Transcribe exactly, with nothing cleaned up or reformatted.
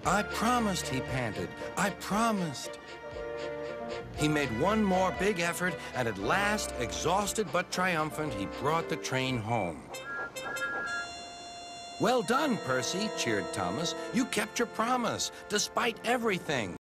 I promised, he panted. I promised. He made one more big effort, and at last, exhausted but triumphant, he brought the train home. Well done, Percy, cheered Thomas. You kept your promise, despite everything.